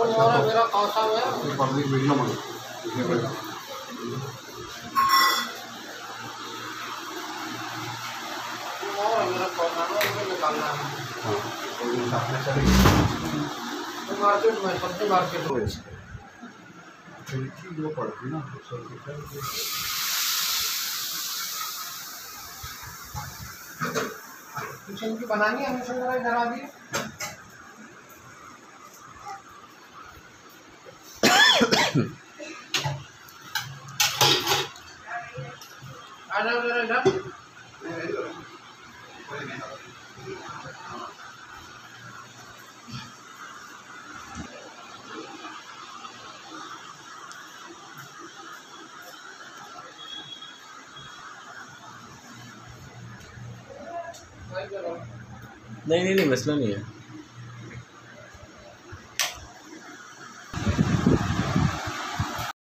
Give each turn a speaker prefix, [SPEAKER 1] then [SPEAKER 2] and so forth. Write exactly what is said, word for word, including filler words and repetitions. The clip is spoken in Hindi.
[SPEAKER 1] मेरा कौसा है
[SPEAKER 2] पब्लिक वीडियो में लिखने पड़ेगा।
[SPEAKER 1] और मेरा कौसा है निकालना है।
[SPEAKER 2] हाँ कोई साथ में चलेगी
[SPEAKER 1] तो मार्केट में सब्जी मार्केट में
[SPEAKER 2] जो पड़ती ना
[SPEAKER 1] किचन की बनानी है हमें जरा इधर आ दिए आ जाओ जरा इधर
[SPEAKER 3] नहीं नहीं नहीं मसला नहीं है।